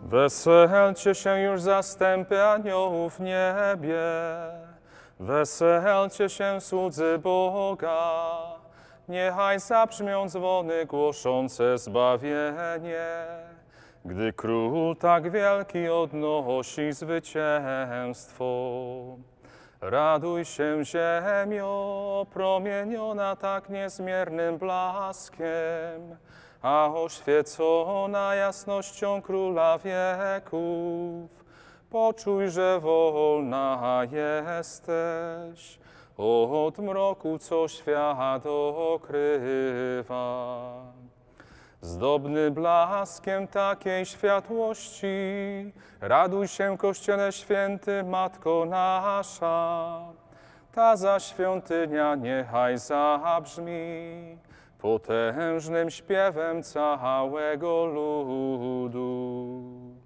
Weselcie się już zastępy aniołów w niebie, weselcie się słudzy Boga, niechaj zabrzmią dzwony głoszące zbawienie, gdy Król tak wielki odnosi zwycięstwo. Raduj się, ziemio, promieniona tak niezmiernym blaskiem, a oświecona jasnością Króla wieków. Poczuj, że wolna jesteś od mroku, co świat okrywa. Zdobny blaskiem takiej światłości, raduj się, Kościele święty, Matko nasza. Ta za świątynia niechaj zabrzmi potężnym śpiewem całego ludu.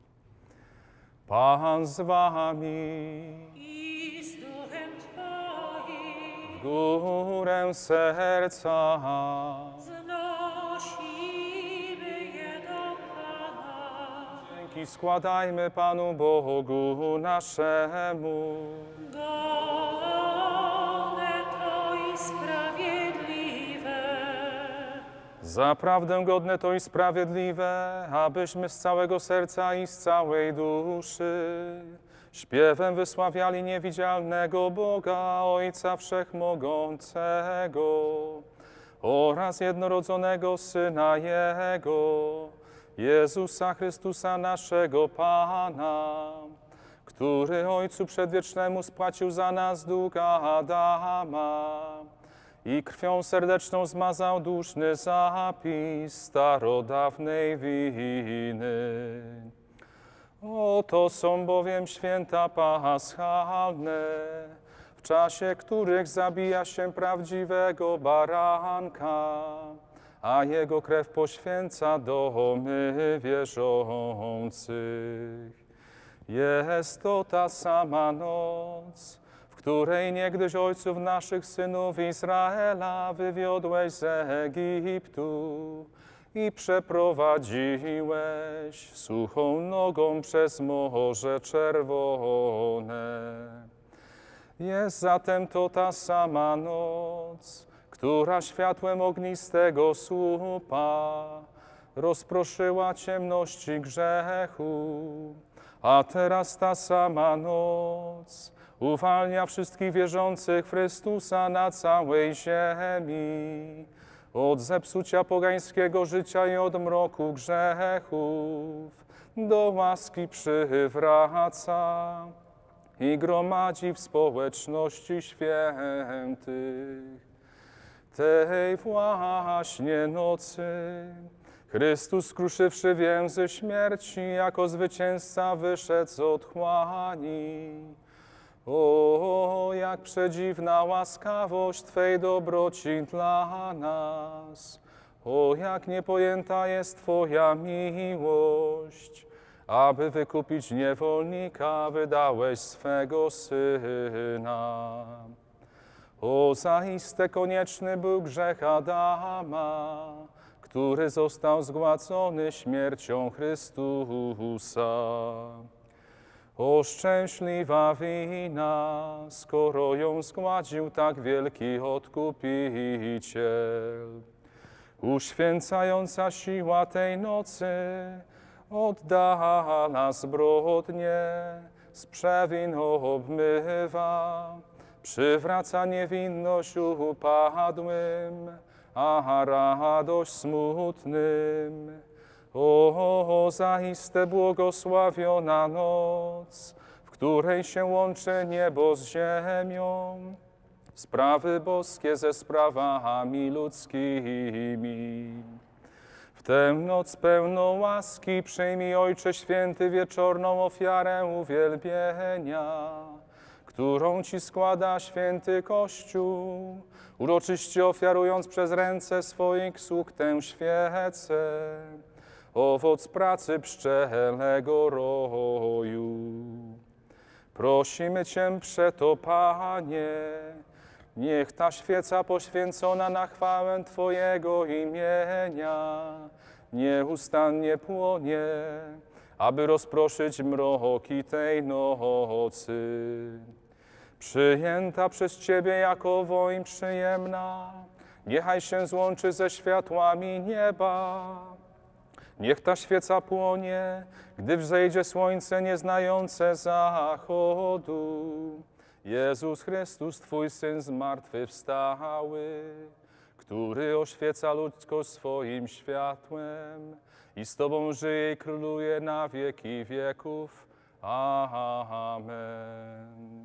Pan z wami. I z duchem Twoim. W górę serca Znosimy je do Pana. dzięki składajmy Panu Bogu naszemu. Godne to i sprawiedliwe. Zaprawdę godne to i sprawiedliwe, abyśmy z całego serca i z całej duszy śpiewem wysławiali niewidzialnego Boga, Ojca Wszechmogącego oraz jednorodzonego Syna Jego, Jezusa Chrystusa naszego Pana, który Ojcu Przedwiecznemu spłacił za nas dług Adama i krwią serdeczną zmazał duszny zapis starodawnej winy. Oto są bowiem święta paschalne, w czasie których zabija się prawdziwego baranka, a jego krew poświęca domy wierzących. Jest to ta sama noc, w której niegdyś ojców naszych synów Izraela wywiodłeś z Egiptu i przeprowadziłeś suchą nogą przez Morze Czerwone. Jest zatem to ta sama noc, która światłem ognistego słupa rozproszyła ciemności grzechu, a teraz ta sama noc uwalnia wszystkich wierzących w Chrystusa na całej ziemi od zepsucia pogańskiego życia i od mroku grzechów do łaski przywraca i gromadzi w społeczności świętych. Tej właśnie nocy Chrystus, skruszywszy więzy śmierci, jako zwycięzca wyszedł z otchłani. O, jak przedziwna łaskawość Twej dobroci dla nas! O, jak niepojęta jest Twoja miłość! Aby wykupić niewolnika, wydałeś swego Syna. O, zaiste konieczny był grzech Adama, który został zgładzony śmiercią Chrystusa. O, szczęśliwa wina, skoro ją zgładził tak wielki Odkupiciel. Uświęcająca siła tej nocy oddala zbrodnie, z przewin obmywa, przywraca niewinność upadłym, a radość smutnym. O, zaiste błogosławiona noc, w której się łączy niebo z ziemią, sprawy boskie ze sprawami ludzkimi. W tę noc pełną łaski przyjmij, Ojcze Święty, wieczorną ofiarę uwielbienia, którą Ci składa święty Kościół, uroczyście ofiarując przez ręce swoich sług tę świecę, owoc pracy pszczelego roju. Prosimy Cię przeto, Panie, niech ta świeca poświęcona na chwałę Twojego imienia nieustannie płonie, aby rozproszyć mroki tej nocy. Przyjęta przez Ciebie jako woń przyjemna, niechaj się złączy ze światłami nieba. Niech ta świeca płonie, gdy wzejdzie słońce nieznające zachodu. Jezus Chrystus, Twój Syn zmartwychwstały, który oświeca ludzkość swoim światłem i z Tobą żyje i króluje na wieki wieków. Amen.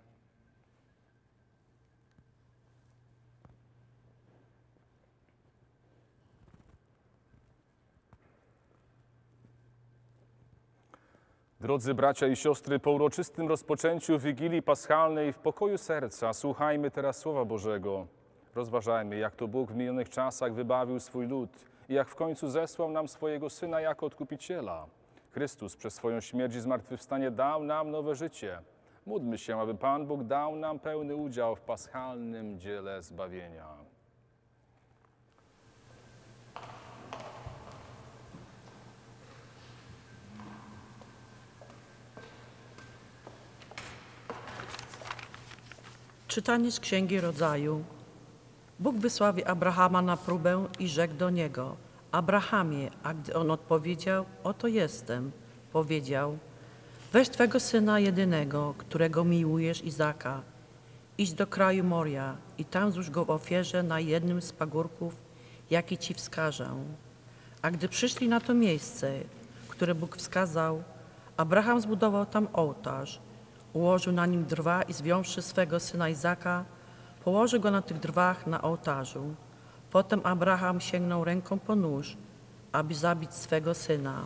Drodzy bracia i siostry, po uroczystym rozpoczęciu Wigilii Paschalnej w pokoju serca słuchajmy teraz Słowa Bożego. Rozważajmy, jak to Bóg w minionych czasach wybawił swój lud i jak w końcu zesłał nam swojego Syna jako Odkupiciela. Chrystus przez swoją śmierć i zmartwychwstanie dał nam nowe życie. Módlmy się, aby Pan Bóg dał nam pełny udział w paschalnym dziele zbawienia. Czytanie z Księgi Rodzaju. Bóg wysławił Abrahama na próbę i rzekł do niego: Abrahamie, a gdy on odpowiedział: Oto jestem, powiedział: Weź twego syna jedynego, którego miłujesz, Izaka, idź do kraju Moria i tam złóż go w ofierze na jednym z pagórków, jaki ci wskażę. A gdy przyszli na to miejsce, które Bóg wskazał, Abraham zbudował tam ołtarz, ułożył na nim drwa i zwiąższy swego syna Izaka, położył go na tych drwach na ołtarzu. Potem Abraham sięgnął ręką po nóż, aby zabić swego syna.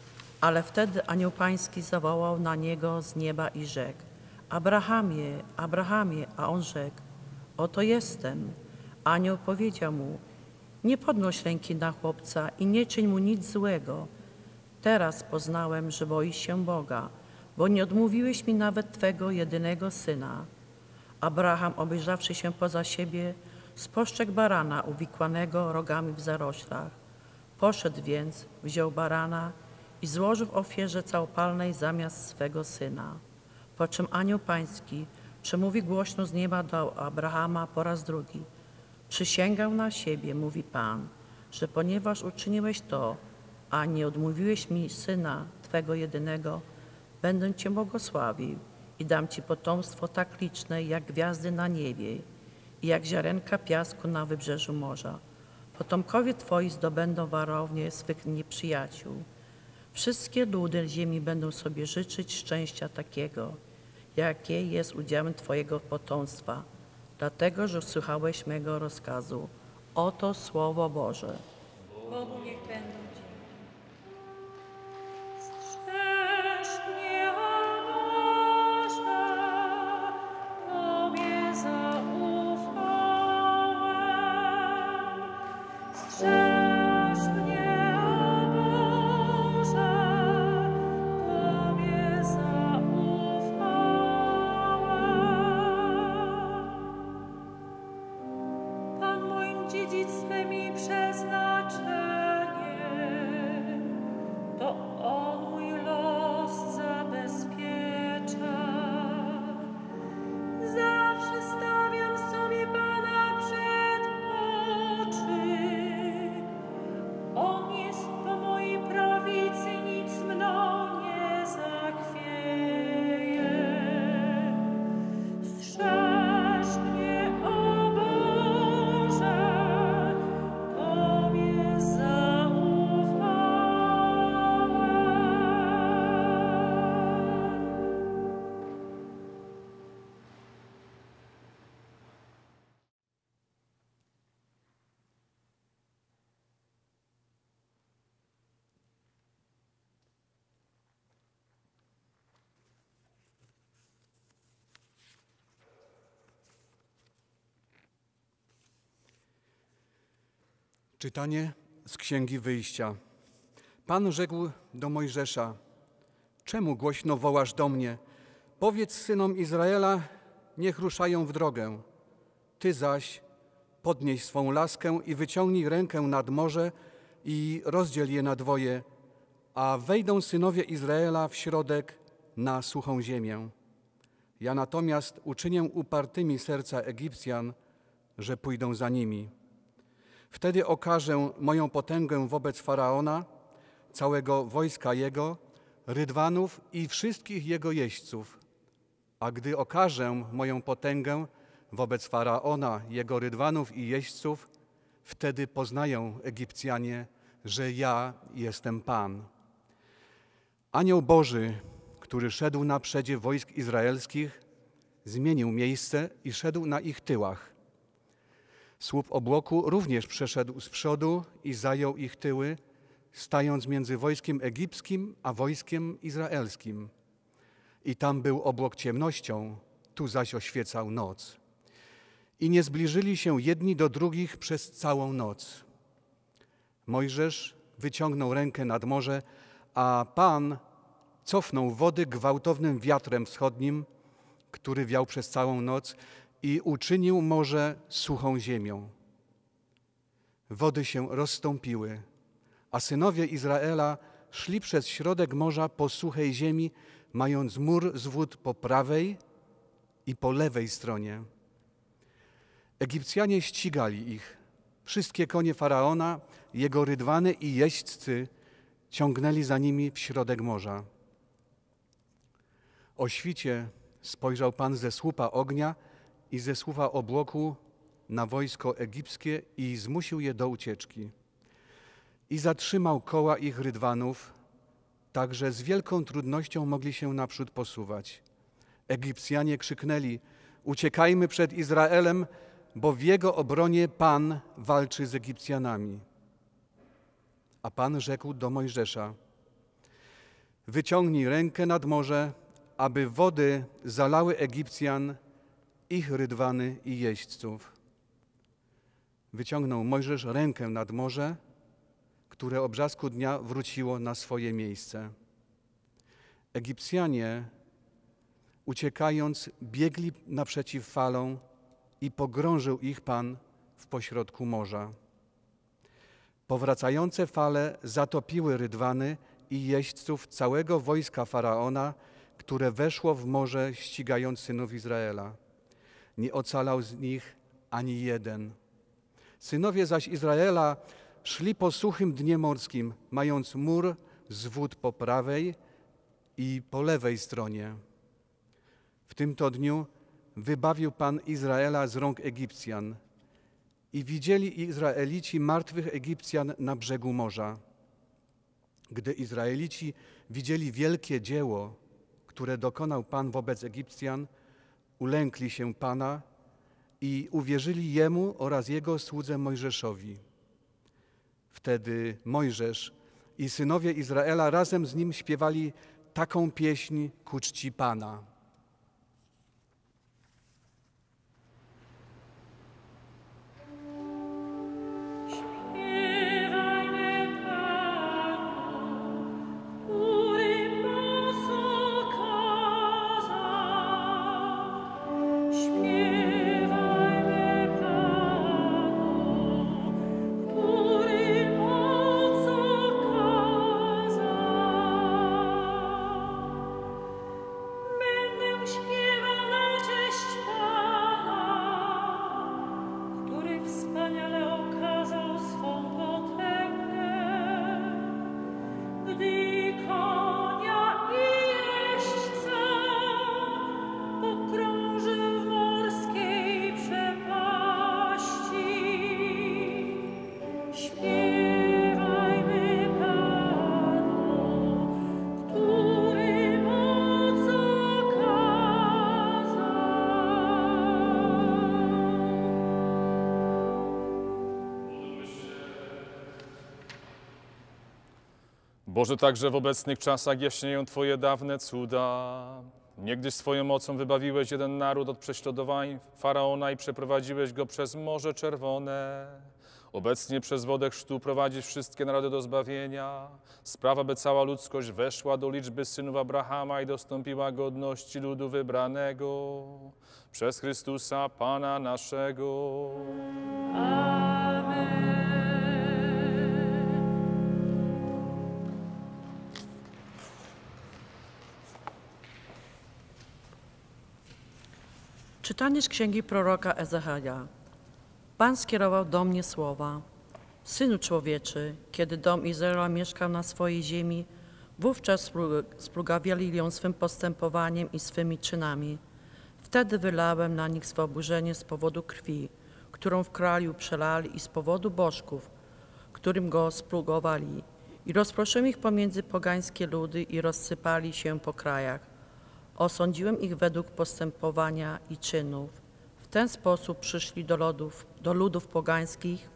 Ale wtedy anioł pański zawołał na niego z nieba i rzekł: Abrahamie, Abrahamie, a on rzekł: Oto jestem. Anioł powiedział mu: Nie podnoś ręki na chłopca i nie czyń mu nic złego. Teraz poznałem, że boisz się Boga, bo nie odmówiłeś mi nawet twego jedynego syna. Abraham, obejrzawszy się poza siebie, spostrzegł barana uwikłanego rogami w zaroślach. Poszedł więc, wziął barana i złożył w ofierze całopalnej zamiast swego syna. Po czym anioł pański przemówi głośno z nieba do Abrahama po raz drugi: Przysięgam na siebie, mówi Pan, że ponieważ uczyniłeś to, a nie odmówiłeś mi syna twego jedynego, będę cię błogosławił i dam ci potomstwo tak liczne jak gwiazdy na niebie i jak ziarenka piasku na wybrzeżu morza. Potomkowie twoi zdobędą warownię swych nieprzyjaciół. Wszystkie ludy ziemi będą sobie życzyć szczęścia takiego, jakie jest udziałem twojego potomstwa, dlatego że słuchałeś mego rozkazu. Oto Słowo Boże. Bogu niech będą dzięki. Strzeż mnie, o Boże, Tobie zaufałem. Strzeż mnie, o Boże, Tobie zaufałem. Pan moim dziedzictwem i przeznaczeniem, to On mój los zabezpiecza. Zawsze stawiam sobie Pana przed oczy. On jest po mojej prawicy, nic mną nie zachwieje. Strzeż mnie, o Boże, Tobie zaufałem. Czytanie z Księgi Wyjścia. Pan rzekł do Mojżesza: Czemu głośno wołasz do mnie? Powiedz synom Izraela, niech ruszają w drogę. Ty zaś podnieś swą laskę i wyciągnij rękę nad morze i rozdziel je na dwoje, a wejdą synowie Izraela w środek na suchą ziemię. Ja natomiast uczynię upartymi serca Egipcjan, że pójdą za nimi. Wtedy okażę moją potęgę wobec Faraona, całego wojska jego, rydwanów i wszystkich jego jeźdźców. A gdy okażę moją potęgę wobec Faraona, jego rydwanów i jeźdźców, wtedy poznają Egipcjanie, że ja jestem Pan. Anioł Boży, który szedł na przedzie wojsk izraelskich, zmienił miejsce i szedł na ich tyłach. Słup obłoku również przeszedł z przodu i zajął ich tyły, stając między wojskiem egipskim a wojskiem izraelskim. I tam był obłok ciemnością, tu zaś oświecał noc. I nie zbliżyli się jedni do drugich przez całą noc. Mojżesz wyciągnął rękę nad morze, a Pan cofnął wody gwałtownym wiatrem wschodnim, który wiał przez całą noc i uczynił morze suchą ziemią. Wody się rozstąpiły, a synowie Izraela szli przez środek morza po suchej ziemi, mając mur z wód po prawej i po lewej stronie. Egipcjanie ścigali ich. Wszystkie konie Faraona, jego rydwany i jeźdźcy ciągnęli za nimi w środek morza. O świcie spojrzał Pan ze słupa ognia i ze słupa obłoku na wojsko egipskie i zmusił je do ucieczki. I zatrzymał koła ich rydwanów, tak że z wielką trudnością mogli się naprzód posuwać. Egipcjanie krzyknęli: uciekajmy przed Izraelem, bo w jego obronie Pan walczy z Egipcjanami. A Pan rzekł do Mojżesza: wyciągnij rękę nad morze, aby wody zalały Egipcjan, ich rydwany i jeźdźców. Wyciągnął Mojżesz rękę nad morze, które o brzasku dnia wróciło na swoje miejsce. Egipcjanie, uciekając, biegli naprzeciw falom i pogrążył ich Pan w pośrodku morza. Powracające fale zatopiły rydwany i jeźdźców całego wojska Faraona, które weszło w morze, ścigając synów Izraela. Nie ocalał z nich ani jeden. Synowie zaś Izraela szli po suchym dnie morskim, mając mur z wód po prawej i po lewej stronie. W tym to dniu wybawił Pan Izraela z rąk Egipcjan i widzieli Izraelici martwych Egipcjan na brzegu morza. Gdy Izraelici widzieli wielkie dzieło, które dokonał Pan wobec Egipcjan, ulękli się Pana i uwierzyli Jemu oraz Jego słudze Mojżeszowi. Wtedy Mojżesz i synowie Izraela razem z nim śpiewali taką pieśń ku czci Pana. Boże, także w obecnych czasach jaśnieją Twoje dawne cuda. Niegdyś swoją mocą wybawiłeś jeden naród od prześladowań Faraona i przeprowadziłeś go przez Morze Czerwone. Obecnie przez wodę chrztu prowadzisz wszystkie narody do zbawienia. Sprawa, by cała ludzkość weszła do liczby synów Abrahama i dostąpiła godności ludu wybranego. Przez Chrystusa Pana naszego. Amen. Czytanie z księgi proroka Ezechiela. Pan skierował do mnie słowa: Synu człowieczy, kiedy dom Izraela mieszkał na swojej ziemi, wówczas splugawiali ją swym postępowaniem i swymi czynami. Wtedy wylałem na nich swe oburzenie z powodu krwi, którą w kraju przelali, i z powodu bożków, którym go splugowali. I rozproszyłem ich pomiędzy pogańskie ludy i rozsypali się po krajach. Osądziłem ich według postępowania i czynów. W ten sposób przyszli do ludów pogańskich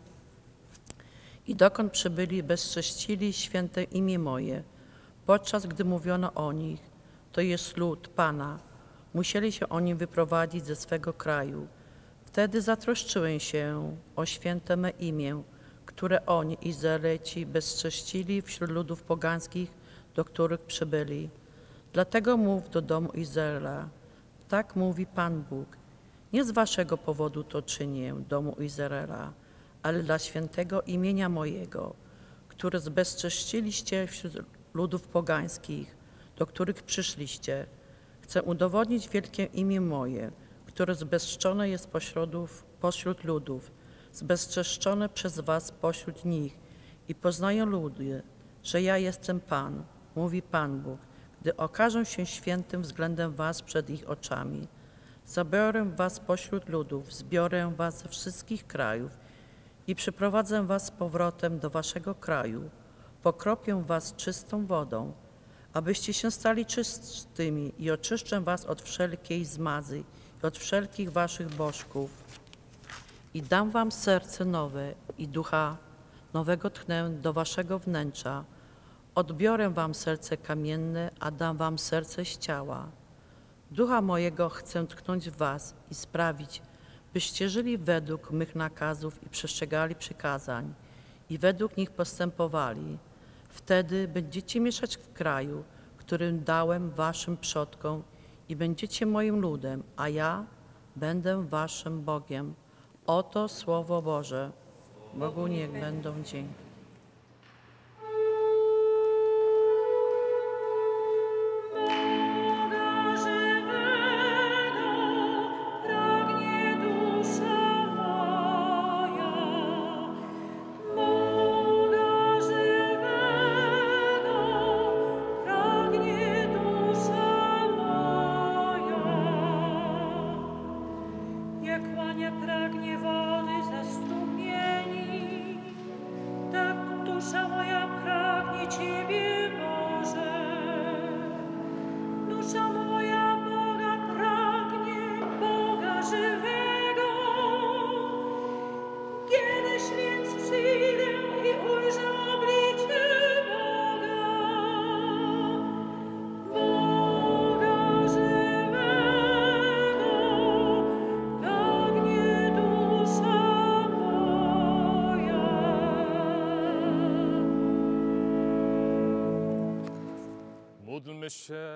i dokąd przybyli, bezcześcili święte imię moje, podczas gdy mówiono o nich: to jest lud Pana. Musieli się oni wyprowadzić ze swego kraju. Wtedy zatroszczyłem się o święte me imię, które oni, Izraelici, bezcześcili wśród ludów pogańskich, do których przybyli. Dlatego mów do domu Izraela: tak mówi Pan Bóg. Nie z waszego powodu to czynię, domu Izraela, ale dla świętego imienia mojego, które zbezcześciliście wśród ludów pogańskich, do których przyszliście. Chcę udowodnić wielkie imię moje, które zbezczeszczone jest pośród ludów, zbezczeszczone przez was pośród nich, i poznają ludy, że ja jestem Pan, mówi Pan Bóg, gdy okażę się świętym względem was przed ich oczami. Zabiorę was pośród ludów, zbiorę was ze wszystkich krajów i przyprowadzę was z powrotem do waszego kraju. Pokropię was czystą wodą, abyście się stali czystymi, i oczyszczę was od wszelkiej zmazy i od wszelkich waszych bożków. I dam wam serce nowe i ducha nowego tchnę do waszego wnętrza. Odbiorę wam serce kamienne, a dam wam serce z ciała. Ducha mojego chcę tknąć w was i sprawić, byście żyli według mych nakazów i przestrzegali przykazań i według nich postępowali. Wtedy będziecie mieszkać w kraju, którym dałem waszym przodkom, i będziecie moim ludem, a ja będę waszym Bogiem. Oto Słowo Boże. Bogu niech będą dzięki. Módlmy się.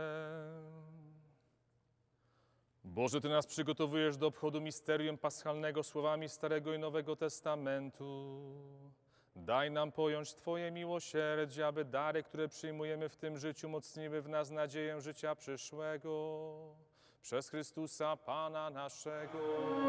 Boże, Ty nas przygotowujesz do obchodu misterium paschalnego słowami Starego i Nowego Testamentu. Daj nam pojąć Twoje miłosierdzie, aby dary, które przyjmujemy w tym życiu, mocniły w nas nadzieję życia przyszłego. Przez Chrystusa Pana naszego.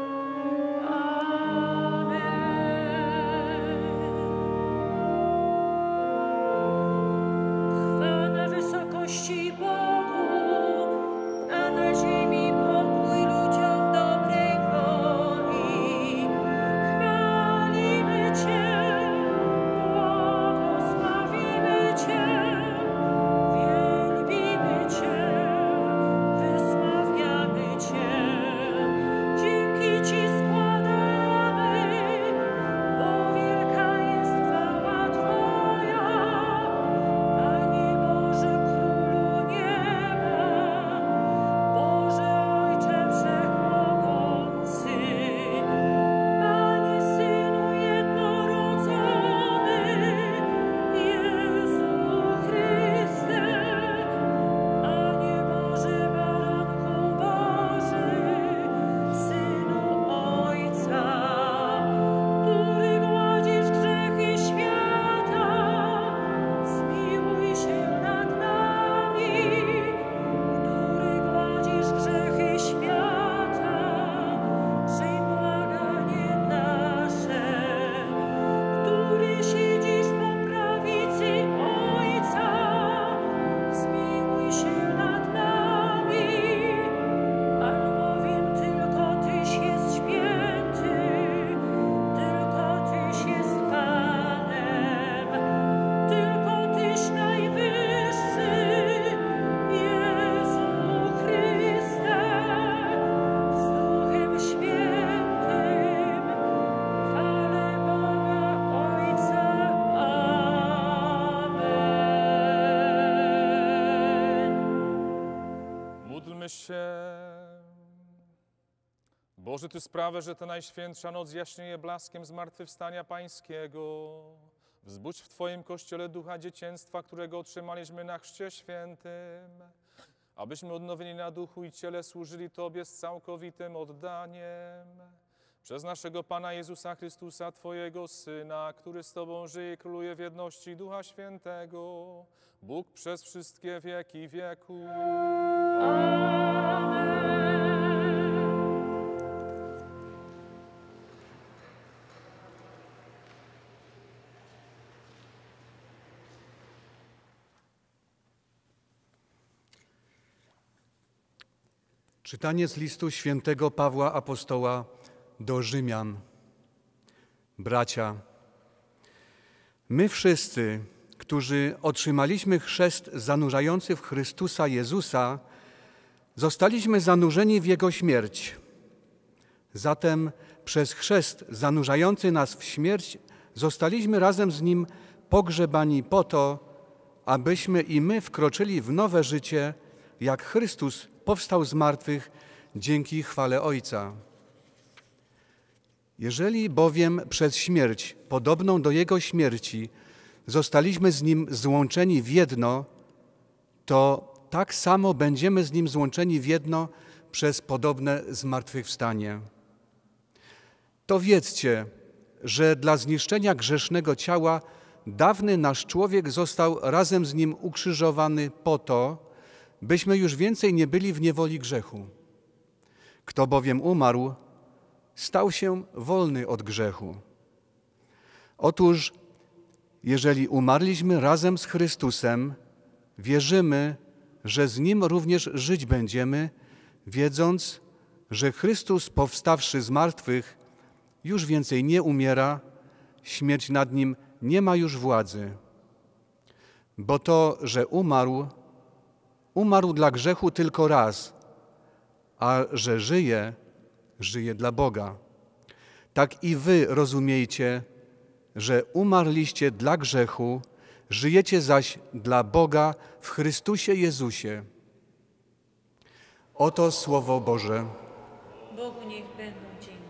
Bogu, a na ziemi pokój ludziom dobrej woli. Chwalimy Cię, błogosławimy Cię, wielbimy Cię, wysławiamy Cię. Dzięki Ci składamy się. Boże, Ty sprawę, że ta najświętsza noc jaśnieje blaskiem zmartwychwstania Pańskiego. Wzbudź w Twoim Kościele ducha dzieciństwa, którego otrzymaliśmy na Chrzcie Świętym, abyśmy odnowieni na duchu i ciele służyli Tobie z całkowitym oddaniem. Przez naszego Pana Jezusa Chrystusa, Twojego Syna, który z Tobą żyje i króluje w jedności Ducha Świętego, Bóg przez wszystkie wieki wieków. Czytanie z listu świętego Pawła Apostoła do Rzymian. Bracia, my wszyscy, którzy otrzymaliśmy chrzest zanurzający w Chrystusa Jezusa, zostaliśmy zanurzeni w Jego śmierć. Zatem przez chrzest zanurzający nas w śmierć zostaliśmy razem z Nim pogrzebani po to, abyśmy i my wkroczyli w nowe życie, jak Chrystus powstał z martwych dzięki chwale Ojca. Jeżeli bowiem przez śmierć, podobną do Jego śmierci, zostaliśmy z Nim złączeni w jedno, to tak samo będziemy z Nim złączeni w jedno przez podobne zmartwychwstanie. To wiedzcie, że dla zniszczenia grzesznego ciała dawny nasz człowiek został razem z Nim ukrzyżowany po to, byśmy już więcej nie byli w niewoli grzechu. Kto bowiem umarł, stał się wolny od grzechu. Otóż, jeżeli umarliśmy razem z Chrystusem, wierzymy, że z Nim również żyć będziemy, wiedząc, że Chrystus, powstawszy z martwych, już więcej nie umiera, śmierć nad Nim nie ma już władzy. Bo to, że umarł dla grzechu tylko raz, a że żyje, żyje dla Boga. Tak i wy rozumiejcie, że umarliście dla grzechu, żyjecie zaś dla Boga w Chrystusie Jezusie. Oto Słowo Boże. Bogu niech będą dzięki.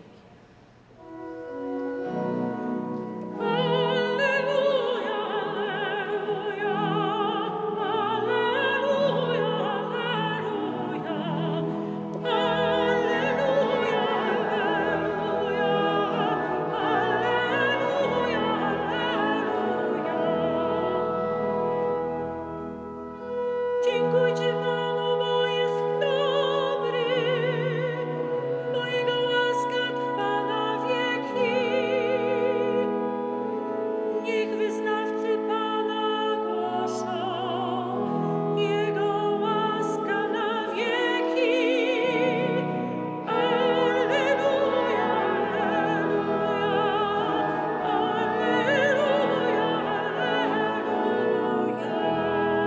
Dziękujcie Panu, bo jest dobry, bo Jego łaska trwa na wieki. Niech wyznawcy Pana głoszą, Jego łaska na wieki. Alleluja, alleluja, alleluja, alleluja.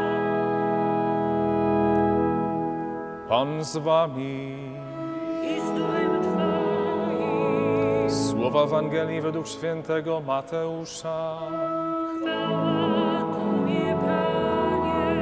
Pan z wami. I z duchem Twoim. Słowa Ewangelii według świętego Mateusza. Chwała Tobie, Panie.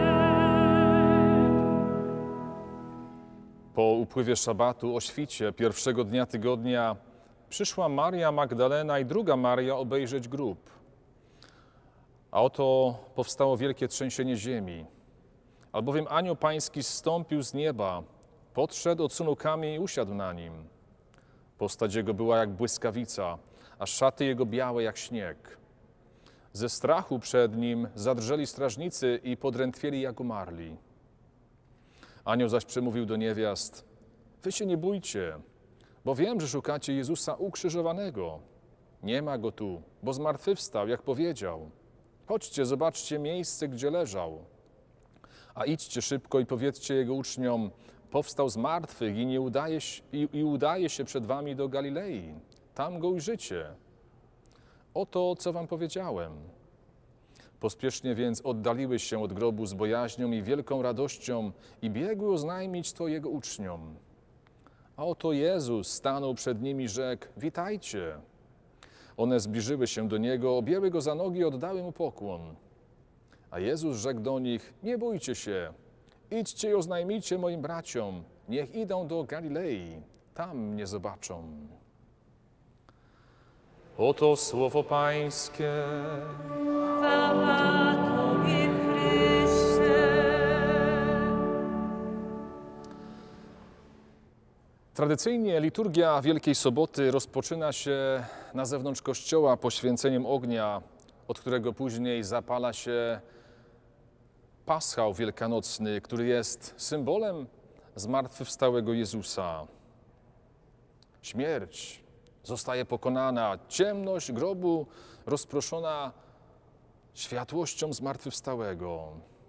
Po upływie szabatu o świcie pierwszego dnia tygodnia przyszła Maria Magdalena i druga Maria obejrzeć grób. A oto powstało wielkie trzęsienie ziemi. Albowiem anioł pański zstąpił z nieba, podszedł, odsunął kamień i usiadł na nim. Postać jego była jak błyskawica, a szaty jego białe jak śnieg. Ze strachu przed nim zadrżeli strażnicy i podrętwieli jak umarli. Anioł zaś przemówił do niewiast: wy się nie bójcie, bo wiem, że szukacie Jezusa ukrzyżowanego. Nie ma Go tu, bo zmartwychwstał, jak powiedział. Chodźcie, zobaczcie miejsce, gdzie leżał. A idźcie szybko i powiedzcie Jego uczniom: powstał z martwych i udaje się przed wami do Galilei. Tam Go ujrzycie. Oto, co wam powiedziałem. Pospiesznie więc oddaliły się od grobu z bojaźnią i wielką radością i biegły oznajmić to Jego uczniom. A oto Jezus stanął przed nimi i rzekł: witajcie. One zbliżyły się do Niego, objęły Go za nogi i oddały Mu pokłon. A Jezus rzekł do nich: nie bójcie się, idźcie i oznajmijcie moim braciom, niech idą do Galilei, tam mnie zobaczą. Oto słowo Pańskie. Chwała Tobie, Chryste. Tradycyjnie liturgia Wielkiej Soboty rozpoczyna się na zewnątrz kościoła poświęceniem ognia, od którego później zapala się paschał wielkanocny, który jest symbolem zmartwychwstałego Jezusa. Śmierć zostaje pokonana, ciemność grobu rozproszona światłością zmartwychwstałego.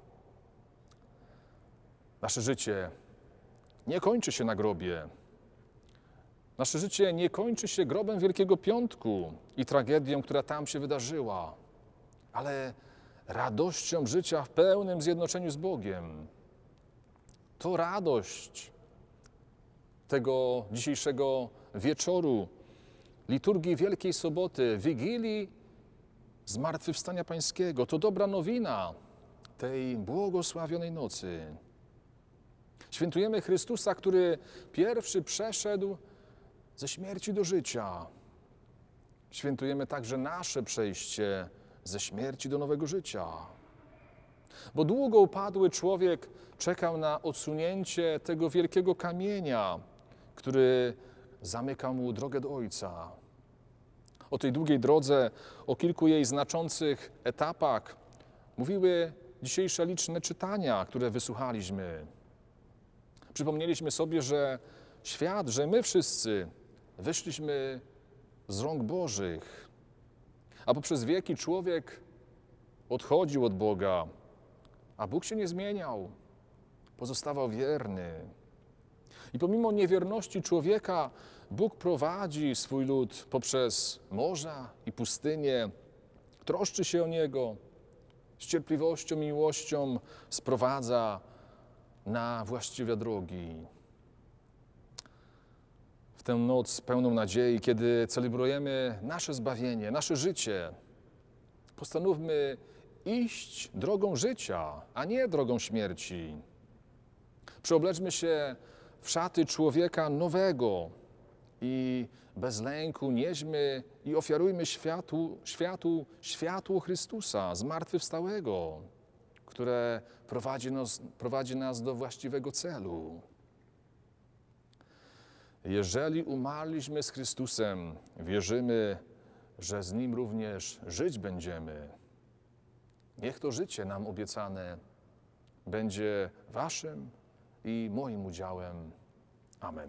Nasze życie nie kończy się na grobie. Nasze życie nie kończy się grobem Wielkiego Piątku i tragedią, która tam się wydarzyła, ale radością życia w pełnym zjednoczeniu z Bogiem. To radość tego dzisiejszego wieczoru, liturgii Wielkiej Soboty, Wigilii Zmartwychwstania Pańskiego. To dobra nowina tej błogosławionej nocy. Świętujemy Chrystusa, który pierwszy przeszedł ze śmierci do życia. Świętujemy także nasze przejście ze śmierci do nowego życia. Bo długo upadły człowiek czekał na odsunięcie tego wielkiego kamienia, który zamyka mu drogę do Ojca. O tej długiej drodze, o kilku jej znaczących etapach mówiły dzisiejsze liczne czytania, które wysłuchaliśmy. Przypomnieliśmy sobie, że świat, że my wszyscy wyszliśmy z rąk Bożych, a poprzez wieki człowiek odchodził od Boga, a Bóg się nie zmieniał, pozostawał wierny. I pomimo niewierności człowieka, Bóg prowadzi swój lud poprzez morza i pustynię, troszczy się o niego, z cierpliwością i miłością sprowadza na właściwe drogi. W tę noc pełną nadziei, kiedy celebrujemy nasze zbawienie, nasze życie, postanówmy iść drogą życia, a nie drogą śmierci. Przeobleczmy się w szaty człowieka nowego i bez lęku nieśmy i ofiarujmy światłu Chrystusa, zmartwychwstałego, które prowadzi nas do właściwego celu. Jeżeli umarliśmy z Chrystusem, wierzymy, że z Nim również żyć będziemy. Niech to życie nam obiecane będzie waszym i moim udziałem. Amen.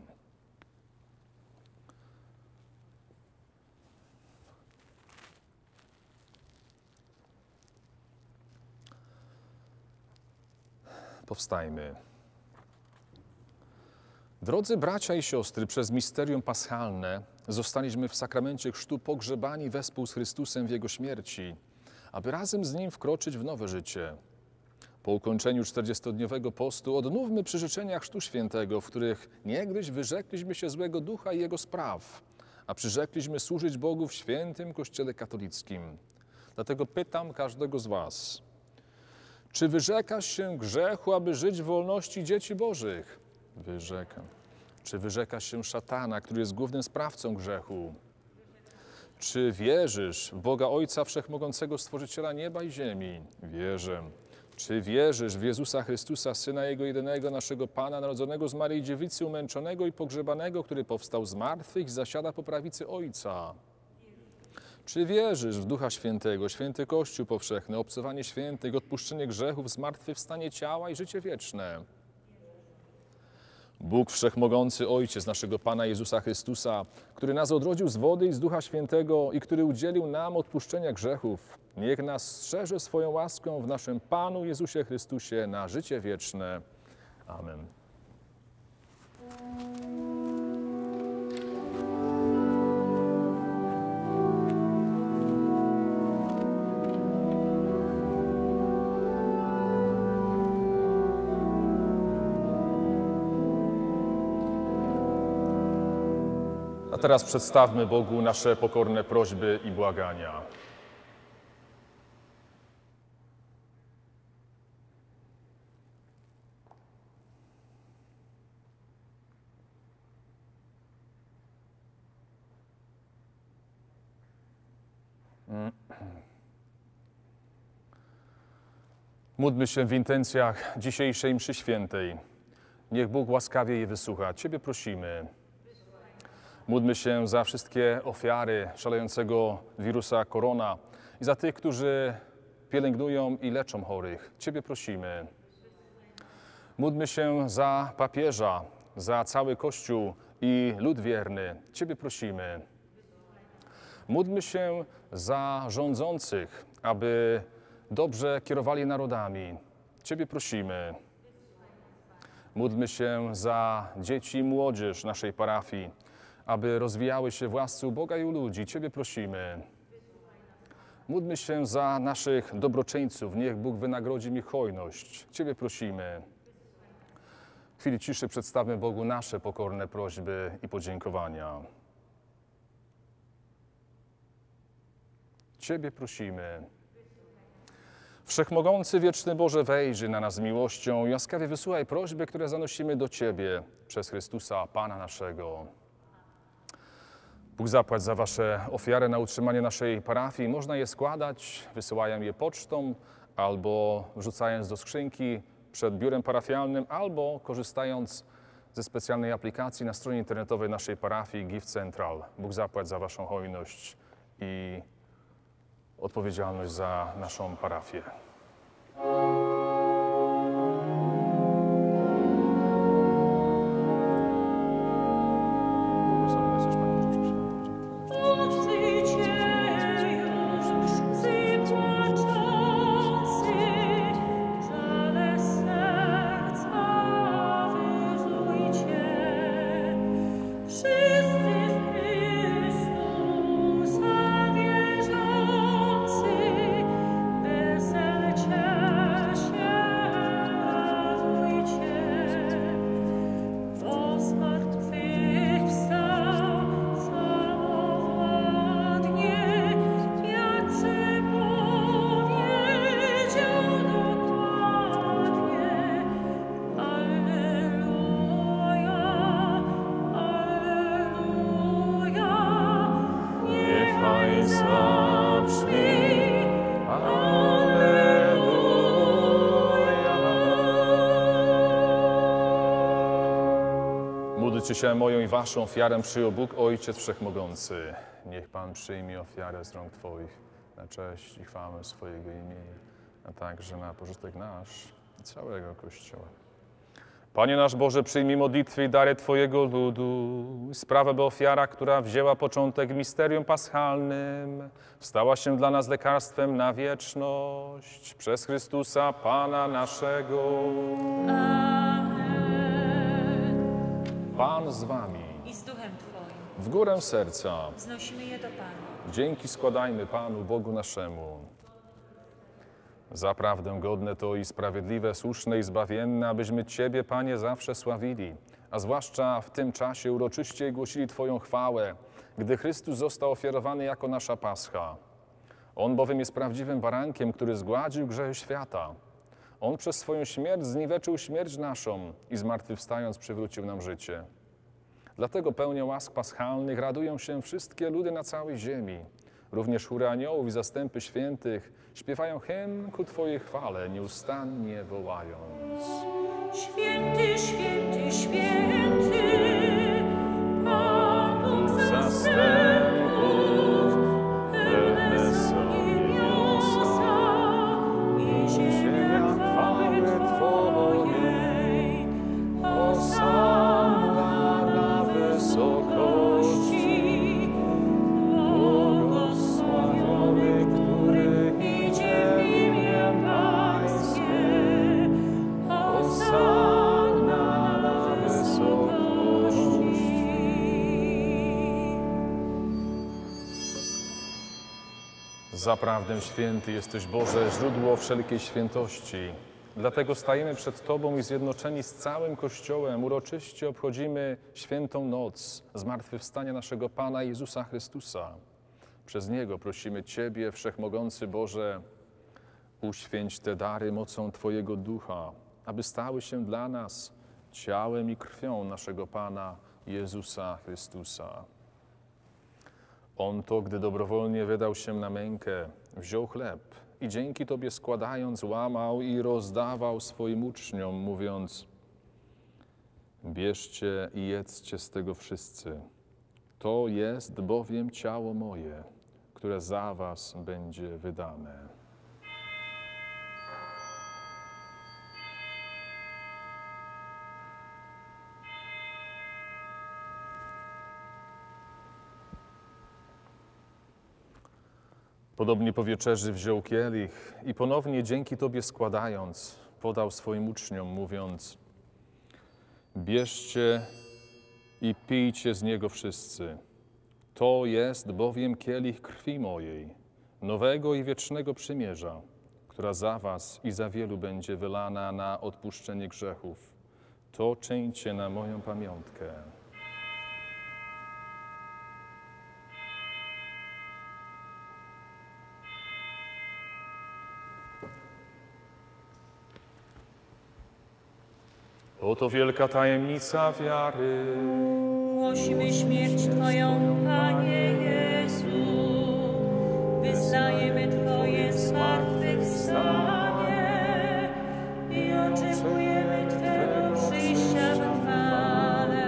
Powstajmy. Drodzy bracia i siostry, przez misterium paschalne zostaliśmy w sakramencie chrztu pogrzebani wespół z Chrystusem w Jego śmierci, aby razem z Nim wkroczyć w nowe życie. Po ukończeniu 40-dniowego postu odnówmy przyrzeczenia Chrztu Świętego, w których niegdyś wyrzekliśmy się złego ducha i jego spraw, a przyrzekliśmy służyć Bogu w świętym Kościele katolickim. Dlatego pytam każdego z was, czy wyrzekasz się grzechu, aby żyć w wolności dzieci Bożych? Wyrzekam. Czy wyrzekasz się szatana, który jest głównym sprawcą grzechu? Czy wierzysz w Boga Ojca Wszechmogącego, Stworzyciela nieba i ziemi? Wierzę. Czy wierzysz w Jezusa Chrystusa, Syna Jego jedynego, naszego Pana, narodzonego z Maryi Dziewicy, umęczonego i pogrzebanego, który powstał z martwych i zasiada po prawicy Ojca? Czy wierzysz w Ducha Świętego, święty Kościół powszechny, obcowanie świętych, odpuszczenie grzechów, zmartwychwstanie ciała i życie wieczne? Bóg Wszechmogący, Ojciec naszego Pana Jezusa Chrystusa, który nas odrodził z wody i z Ducha Świętego i który udzielił nam odpuszczenia grzechów, niech nas strzeże swoją łaską w naszym Panu Jezusie Chrystusie na życie wieczne. Amen. A teraz przedstawmy Bogu nasze pokorne prośby i błagania. Módlmy się w intencjach dzisiejszej mszy świętej. Niech Bóg łaskawie je wysłucha. Ciebie prosimy. Módlmy się za wszystkie ofiary szalejącego wirusa korona i za tych, którzy pielęgnują i leczą chorych. Ciebie prosimy. Módlmy się za papieża, za cały Kościół i lud wierny. Ciebie prosimy. Módlmy się za rządzących, aby dobrze kierowali narodami. Ciebie prosimy. Módlmy się za dzieci i młodzież naszej parafii, aby rozwijały się w łasce u Boga i u ludzi. Ciebie prosimy. Módlmy się za naszych dobroczyńców. Niech Bóg wynagrodzi mi hojność. Ciebie prosimy. W chwili ciszy przedstawmy Bogu nasze pokorne prośby i podziękowania. Ciebie prosimy. Wszechmogący, wieczny Boże, wejrzyj na nas z miłością i łaskawie wysłuchaj prośby, które zanosimy do Ciebie przez Chrystusa, Pana naszego. Bóg zapłać za Wasze ofiary na utrzymanie naszej parafii. Można je składać, wysyłając je pocztą, albo wrzucając do skrzynki przed biurem parafialnym, albo korzystając ze specjalnej aplikacji na stronie internetowej naszej parafii Give Central. Bóg zapłać za Waszą hojność i odpowiedzialność za naszą parafię. Módlcie się moją i waszą ofiarę przyjął Bóg, Ojciec Wszechmogący. Niech Pan przyjmie ofiarę z rąk Twoich na cześć i chwałę swojego imienia, a także na pożytek nasz i całego Kościoła. Panie nasz Boże, przyjmij modlitwy i dary Twojego ludu. Sprawę, by ofiara, która wzięła początek w misterium paschalnym, stała się dla nas lekarstwem na wieczność. Przez Chrystusa, Pana naszego. Pan z Wami. I z duchem Twoim. W górę serca. Wznosimy je do Pana. Dzięki składajmy Panu, Bogu naszemu. Zaprawdę godne to i sprawiedliwe, słuszne i zbawienne, abyśmy Ciebie, Panie, zawsze sławili, a zwłaszcza w tym czasie uroczyście głosili Twoją chwałę, gdy Chrystus został ofiarowany jako nasza Pascha. On bowiem jest prawdziwym barankiem, który zgładził grzechy świata. On przez swoją śmierć zniweczył śmierć naszą i zmartwychwstając przywrócił nam życie. Dlatego pełnią łask paschalnych radują się wszystkie ludy na całej ziemi. Również chóry aniołów i zastępy świętych śpiewają hymn ku Twojej chwale, nieustannie wołając. Święty, święty, święty, Pan Bóg zastępów, pełne są niebiosa i ziemia chwały Twojej. Hosanna na wysokości, błogosławiony, który idzie w imię Pańskie. Hosanna na wysokości. Zaprawdę święty jesteś, Boże, źródło wszelkiej świętości. Dlatego stajemy przed Tobą i zjednoczeni z całym Kościołem uroczyście obchodzimy świętą noc zmartwychwstania naszego Pana Jezusa Chrystusa. Przez Niego prosimy Ciebie, Wszechmogący Boże, uświęć te dary mocą Twojego Ducha, aby stały się dla nas ciałem i krwią naszego Pana Jezusa Chrystusa. On to, gdy dobrowolnie wydał się na mękę, wziął chleb i dzięki Tobie składając łamał i rozdawał swoim uczniom, mówiąc: bierzcie i jedzcie z tego wszyscy. To jest bowiem ciało moje, które za was będzie wydane. Podobnie po wieczerzy wziął kielich i ponownie dzięki Tobie składając, podał swoim uczniom, mówiąc: bierzcie i pijcie z niego wszyscy. To jest bowiem kielich krwi mojej, nowego i wiecznego przymierza, która za was i za wielu będzie wylana na odpuszczenie grzechów. To czyńcie na moją pamiątkę. Oto wielka tajemnica wiary. Głosimy śmierć Twoją, Panie Jezu. Wyznajemy Twoje zmartwychwstanie i oczekujemy Twego przyjścia w chwale.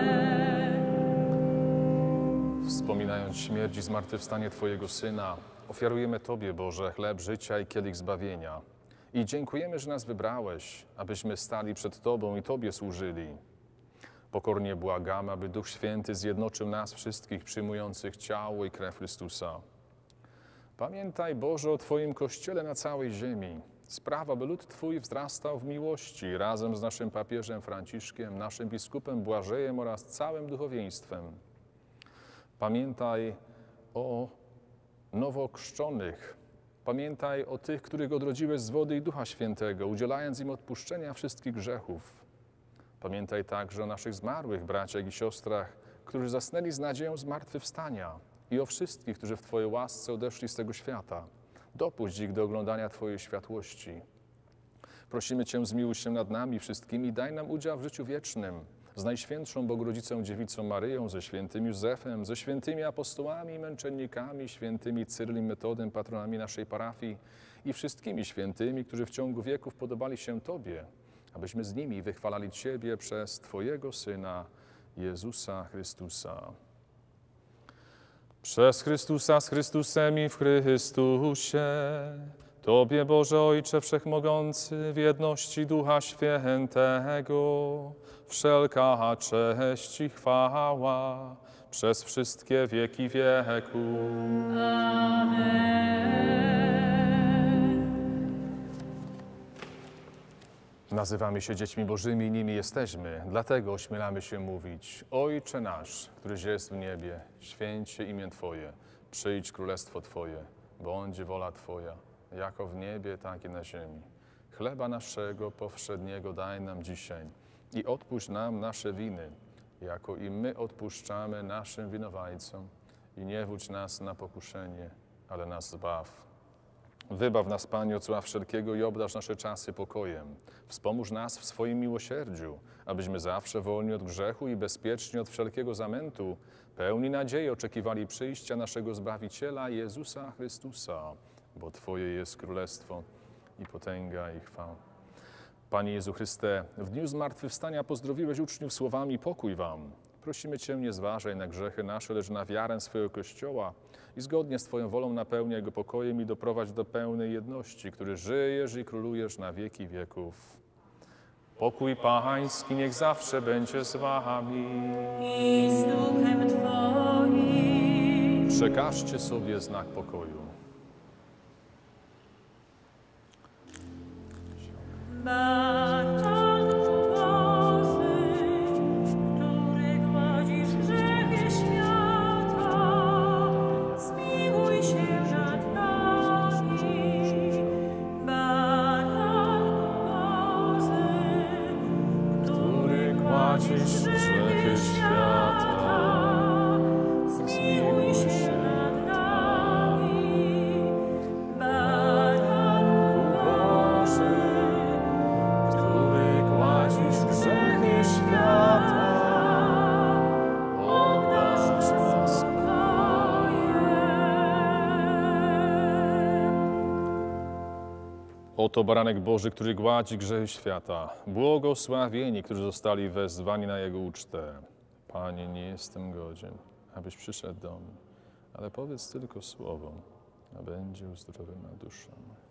Wspominając śmierć i zmartwychwstanie Twojego Syna, ofiarujemy Tobie, Boże, chleb życia i kielich zbawienia. I dziękujemy, że nas wybrałeś, abyśmy stali przed Tobą i Tobie służyli. Pokornie błagamy, aby Duch Święty zjednoczył nas wszystkich przyjmujących ciało i krew Chrystusa. Pamiętaj, Boże, o Twoim Kościele na całej ziemi. Spraw, aby lud Twój wzrastał w miłości razem z naszym papieżem Franciszkiem, naszym biskupem Błażejem oraz całym duchowieństwem. Pamiętaj o nowochrzczonych. Pamiętaj o tych, których odrodziłeś z wody i Ducha Świętego, udzielając im odpuszczenia wszystkich grzechów. Pamiętaj także o naszych zmarłych braciach i siostrach, którzy zasnęli z nadzieją zmartwychwstania i o wszystkich, którzy w Twojej łasce odeszli z tego świata. Dopuść ich do oglądania Twojej światłości. Prosimy Cię, zmiłuj się nad nami wszystkimi, daj nam udział w życiu wiecznym z Najświętszą Bogorodzicą Dziewicą Maryją, ze świętym Józefem, ze świętymi apostołami i męczennikami, świętymi Cyryl i Metodem, patronami naszej parafii i wszystkimi świętymi, którzy w ciągu wieków podobali się Tobie, abyśmy z nimi wychwalali Ciebie przez Twojego Syna, Jezusa Chrystusa. Przez Chrystusa, z Chrystusem i w Chrystusie, Tobie, Boże Ojcze Wszechmogący, w jedności Ducha Świętego, wszelka cześć i chwała przez wszystkie wieki wieków. Nazywamy się dziećmi Bożymi i nimi jesteśmy, dlatego ośmielamy się mówić: Ojcze nasz, któryś jest w niebie, święć się imię Twoje, przyjdź królestwo Twoje, bądź wola Twoja, jako w niebie, tak i na ziemi. Chleba naszego powszedniego daj nam dzisiaj i odpuść nam nasze winy, jako i my odpuszczamy naszym winowajcom. I nie wódź nas na pokuszenie, ale nas zbaw. Wybaw nas, Panie, od zła wszelkiego i obdarz nasze czasy pokojem. Wspomóż nas w swoim miłosierdziu, abyśmy zawsze wolni od grzechu i bezpieczni od wszelkiego zamętu, pełni nadziei oczekiwali przyjścia naszego Zbawiciela, Jezusa Chrystusa, bo Twoje jest królestwo i potęga i chwała. Panie Jezu Chryste, w dniu zmartwychwstania pozdrowiłeś uczniów słowami: pokój wam. Prosimy Cię, nie zważaj na grzechy nasze, lecz na wiarę swojego Kościoła i zgodnie z Twoją wolą napełniaj go pokojem i doprowadź do pełnej jedności, który żyjesz i królujesz na wieki wieków. Pokój Pański niech zawsze będzie z wami. I z duchem Twoim. Przekażcie sobie znak pokoju. Baran Boży, który gładzisz grzechy świata, zmiłuj się nad nami. Baran Boży, Który gładzisz grzechy świata, zmiłuj się nad nami. Baranku Boży, który gładzisz grzechy świata, oddasz nam spokojem. Oto baranek Boży, który gładzi grzechy świata. Błogosławieni, którzy zostali wezwani na Jego ucztę. Panie, nie jestem godzien, abyś przyszedł do mnie, ale powiedz tylko słowo, a będzie uzdrowiona dusza moja.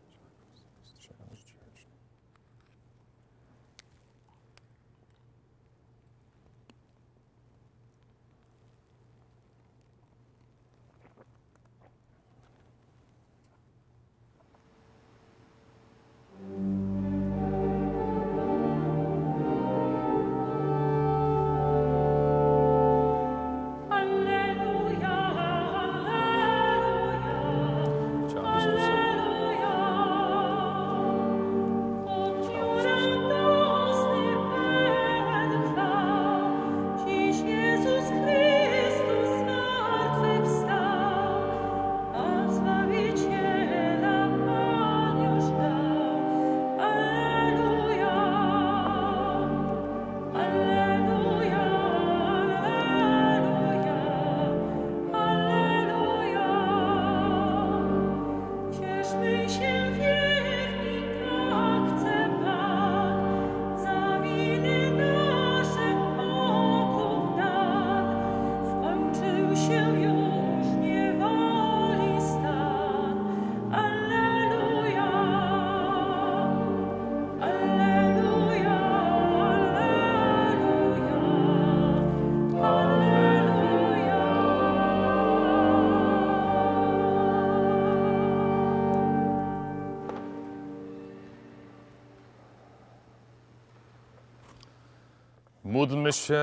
Módlmy się.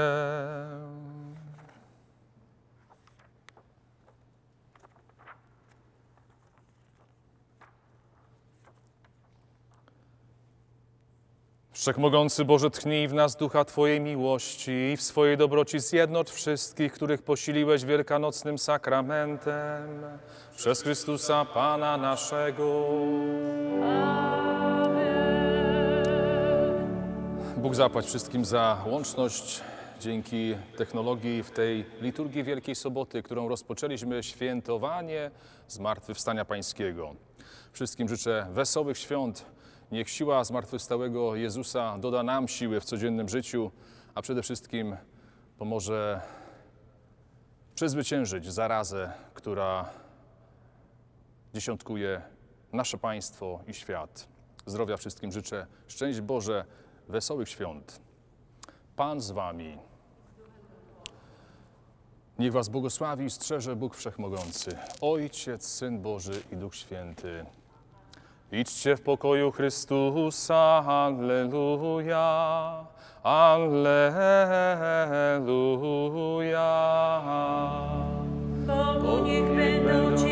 Wszechmogący Boże, tchnij w nas ducha Twojej miłości i w swojej dobroci zjednocz wszystkich, których posiliłeś wielkanocnym sakramentem. Przez Chrystusa Pana naszego. Bóg zapłać wszystkim za łączność dzięki technologii w tej liturgii Wielkiej Soboty, którą rozpoczęliśmy świętowanie Zmartwychwstania Pańskiego. Wszystkim życzę wesołych świąt. Niech siła zmartwychwstałego Jezusa doda nam siły w codziennym życiu, a przede wszystkim pomoże przezwyciężyć zarazę, która dziesiątkuje nasze państwo i świat. Zdrowia wszystkim życzę, szczęść Boże, wesołych świąt. Pan z wami. Niech was błogosławi i strzeże Bóg Wszechmogący, Ojciec, Syn Boży i Duch Święty. Idźcie w pokoju Chrystusa, alleluja, alleluja. Bogu niech będą